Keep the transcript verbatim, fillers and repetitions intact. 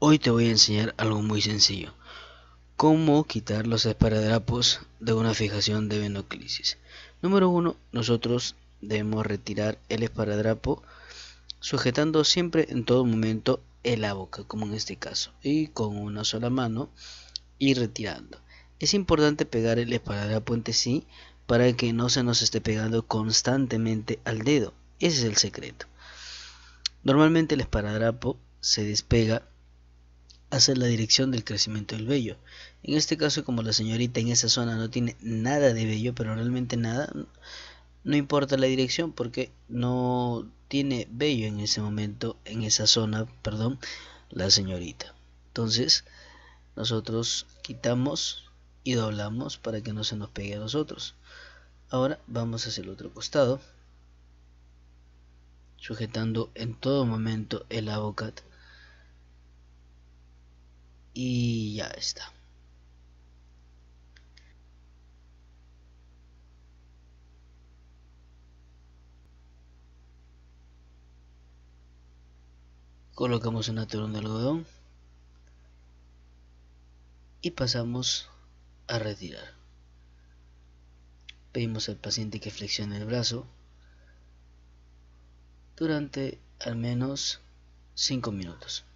Hoy te voy a enseñar algo muy sencillo, cómo quitar los esparadrapos de una fijación de venoclisis. Número uno, nosotros debemos retirar el esparadrapo sujetando siempre en todo momento en la boca, como en este caso, y con una sola mano ir retirando. Es importante pegar el esparadrapo entre sí para que no se nos esté pegando constantemente al dedo. Ese es el secreto. Normalmente el esparadrapo se despega hacia la dirección del crecimiento del vello. En este caso, como la señorita en esa zona no tiene nada de vello, pero realmente nada, no importa la dirección porque no tiene vello en ese momento, en esa zona, perdón, la señorita. Entonces, nosotros quitamos y doblamos para que no se nos pegue a nosotros. Ahora vamos hacia el otro costado, sujetando en todo momento el avocat. Y ya está. Colocamos una turón de algodón y pasamos a retirar. Pedimos al paciente que flexione el brazo durante al menos cinco minutos.